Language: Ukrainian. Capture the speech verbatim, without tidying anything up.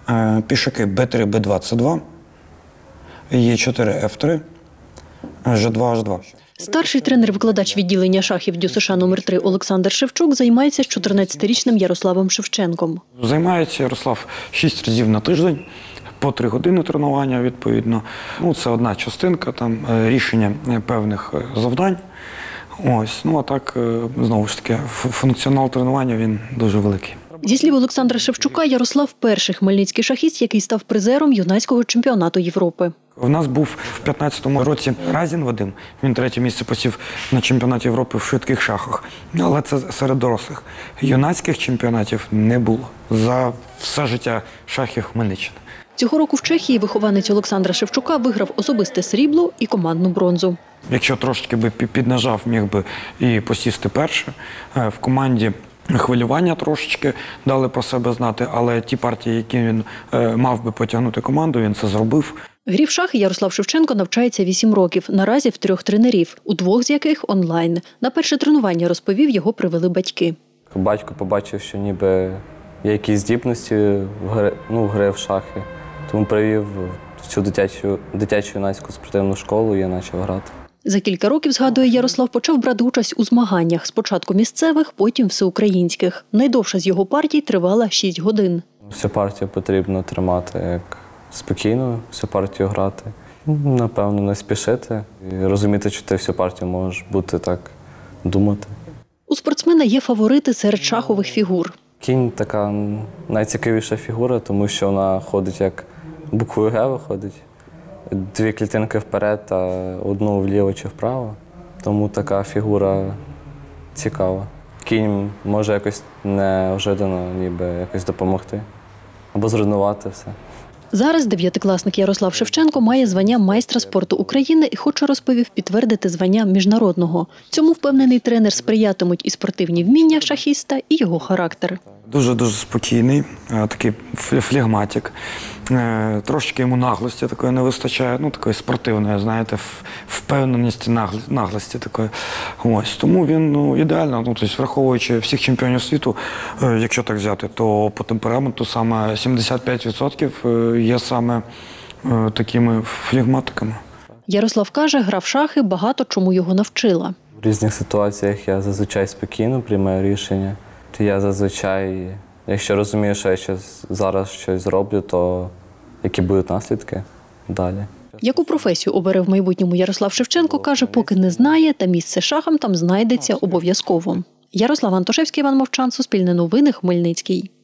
пішаки Б три, Б два, С два, Е чотири, Ф три, Ж два, H два. Старший тренер-викладач відділення шахів ДЮСШ номер три Олександр Шевчук займається з чотирнадцятирічним Ярославом Шевченком. Займається Ярослав шість разів на тиждень, по три години тренування відповідно. Ну, це одна частинка, там рішення певних завдань. Ось, ну а так, знову ж таки, функціонал тренування він дуже великий. Зі слів Олександра Шевчука, Ярослав – перший хмельницький шахіст, який став призером юнацького чемпіонату Європи. У нас був в п'ятнадцятому році Разін Вадим. Він третє місце посів на чемпіонаті Європи в швидких шахах. Але це серед дорослих. Юнацьких чемпіонатів не було за все життя шахів Хмельниччини. Цього року в Чехії вихованець Олександра Шевчука виграв особисте срібло і командну бронзу. Якщо трошки би піднажав, міг би і посісти перше. В команді хвилювання трошечки дали про себе знати, але ті партії, які він мав би потягнути команду, він це зробив. Грі в шахи Ярослав Шевченко навчається вісім років, наразі в трьох тренерів, у двох з яких онлайн. На перше тренування, розповів, його привели батьки. Батько побачив, що ніби є якісь здібності в гри, ну, в гри в шахи, тому привів в цю дитячу, дитячу юнацьку спортивну школу, і я почав грати. За кілька років, згадує Ярослав, почав брати участь у змаганнях. Спочатку місцевих, потім всеукраїнських. Найдовша з його партій тривала шість годин. Всю партію потрібно тримати як спокійно, всю партію грати. Напевно, не спішити і розуміти, що ти всю партію можеш бути так, думати. У спортсмена є фаворити серед шахових фігур. Кінь – така найцікавіша фігура, тому що вона ходить як буквою Г виходить. Дві клітинки вперед та одну вліво чи вправо. Тому така фігура цікава. Кінь може якось неожиданно ніби якось допомогти або зруйнувати все. Зараз дев'ятикласник Ярослав Шевченко має звання майстра спорту України і хоче, розповів, підтвердити звання міжнародного. Цьому, впевнений тренер, сприятимуть і спортивні вміння шахіста, і його характер. Дуже-дуже спокійний, такий флегматик. Трошки йому наглості такої не вистачає, ну такої спортивної, знаєте, впевненості, наглості такої. Ось, тому він ну, ідеально, ну, тобто, враховуючи всіх чемпіонів світу, якщо так взяти, то по темпераменту саме сімдесят п'ять відсотків є саме такими флегматиками. Ярослав каже, гра в шахи багато чому його навчила. В різних ситуаціях я зазвичай спокійно приймаю рішення. Я зазвичай, якщо розумію, що я щось, зараз щось зроблю, то які будуть наслідки далі. Яку професію обере в майбутньому Ярослав Шевченко, каже, поки не знає, та місце шахам там знайдеться обов'язково. Ярослав Антошевський, Іван Мовчан, Суспільне новини, Хмельницький.